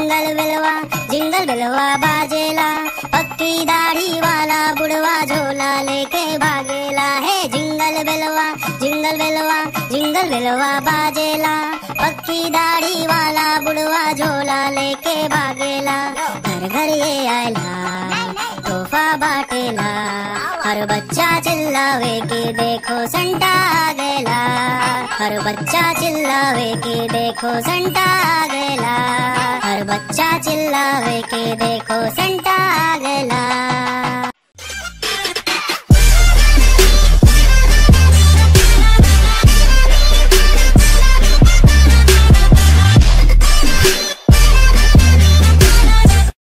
Jingle बिलवा बाजेला, पक्की दाढ़ी वाला बुढ़वा झोला लेके भागेला है। जिंगल बिलवा बाजेला, पक्की दाढ़ी वाला बुढ़वा झोला लेके भागेला। घर घर ये आयला तोहफा बाटेला, हर बच्चा चिल्लावे कि देखो संता आ गैला। हर बच्चा चिल्लावे कि देखो संता आ गैला। हर बच्चा चिल्लावे कि देखो संता आ गैला।